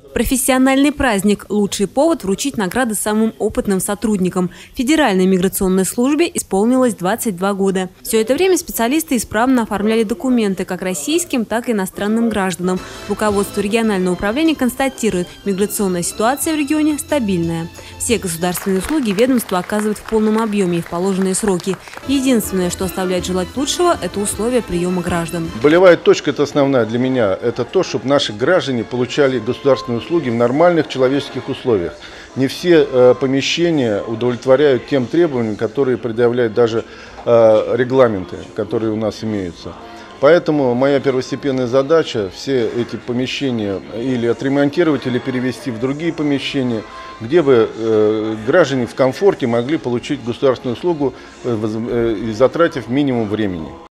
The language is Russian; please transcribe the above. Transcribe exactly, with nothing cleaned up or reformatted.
Профессиональный праздник – лучший повод вручить награды самым опытным сотрудникам. Федеральной миграционной службе исполнилось двадцать два года. Все это время специалисты исправно оформляли документы как российским, так и иностранным гражданам. Руководство регионального управления констатирует, миграционная ситуация в регионе стабильная. Все государственные услуги ведомство оказывает в полном объеме и в положенные сроки. Единственное, что оставляет желать лучшего – это условия приема граждан. Болевая точка – это основная для меня. Это то, чтобы наши граждане получали государственные услуги в нормальных человеческих условиях. Не все э, помещения удовлетворяют тем требованиям, которые предъявляют даже э, регламенты, которые у нас имеются. Поэтому моя первостепенная задача – все эти помещения или отремонтировать, или перевести в другие помещения, где бы э, граждане в комфорте могли получить государственную услугу, э, э, затратив минимум времени.